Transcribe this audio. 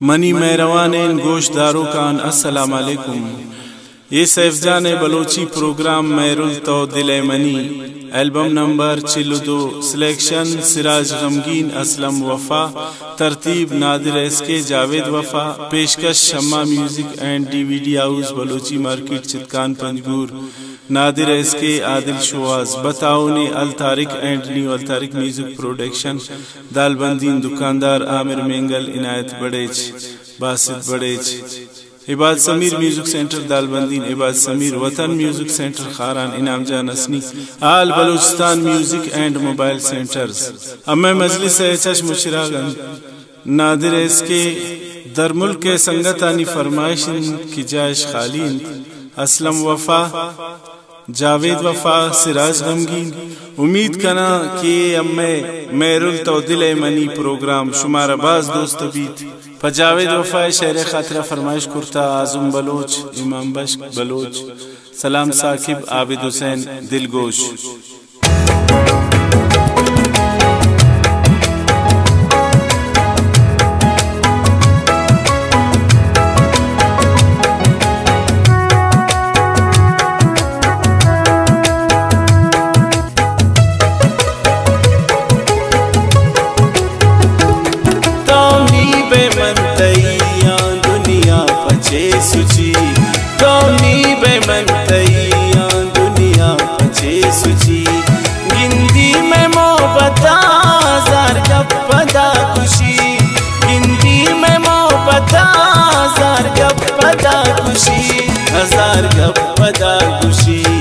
Money मेहरवान गोशदारों कान अस्सलाम वालेकुम। ये सैफजान बलोची प्रोग्राम मैरुल तो दिल मनी एल्बम नंबर 42 सिलेक्शन सिराज गमगीन असलम वफा तरतीब नादिर एसके जावेद वफा पेशकश Shamma music and DVD house Balochi market चितकान पंजगूर नादिर एसके आदिल शवाज बताओने Al Tariq and new Al Tariq music production Dalbandin दुकानदार आमिर मेंगल इनायत बड़ेज बासित बड़ेज Ibad Sameer music center Dalbandin Ibad Sameer Watan music center Kharan Inam Jan असनी all Balochistan music and mobile centers अम्मे मजलिस एचएच मुशरागन नादिर एसके दरमुल के संगतानी फरमाइश की जायश खालीन असलम वफा जावेद वफा सिराज गमगीन उम्मीद कना कि अम्मे मैरुल तो दिल मनी प्रोग्राम शुमारा बाज दोस्त बीत जावेद वफा शेर खातरा फरमाइश कुर्ता आजम बलोच इमाम बश्क बलोच सलाम साकिब आबिद हुसैन दिलगोश। हजार गप पदा खुशी